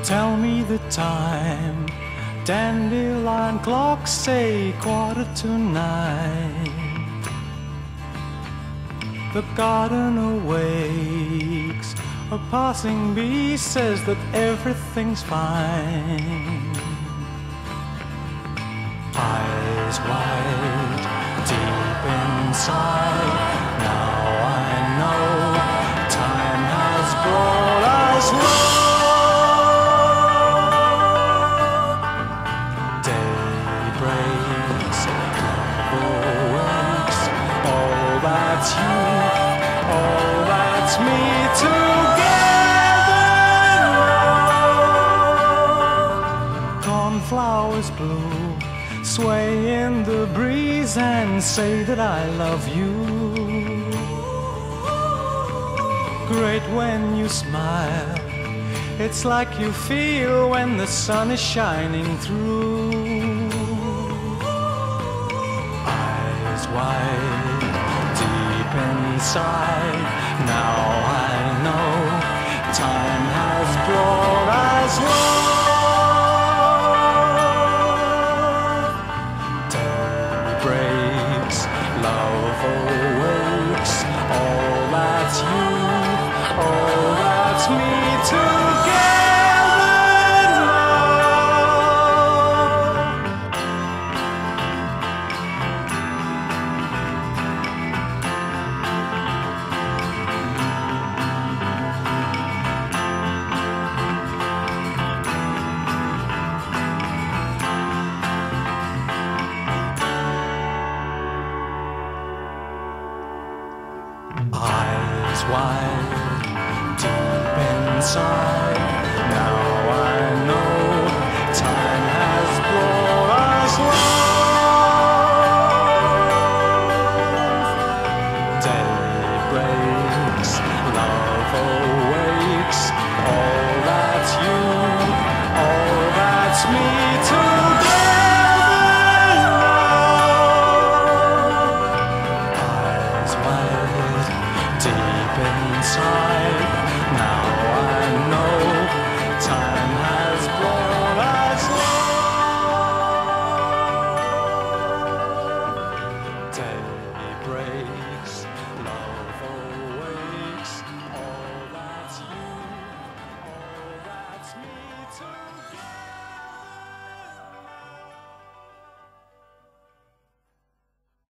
Tell me the time. Dandelion clocks say 9:15. The garden awakes. A passing bee says that everything's fine. Eyes wide, deep inside. Now I know time has brought us love. Day breaks, love awakes. All that's you, all that's me together. Cornflowers bloom, sway in the breeze and say that I love you. Great when you smile, it's like you feel when the sun is shining through. Eyes wide, deep inside, now I know time has brought us love. Love awakes, all that's you, all that's me together Eyes wide, deep inside.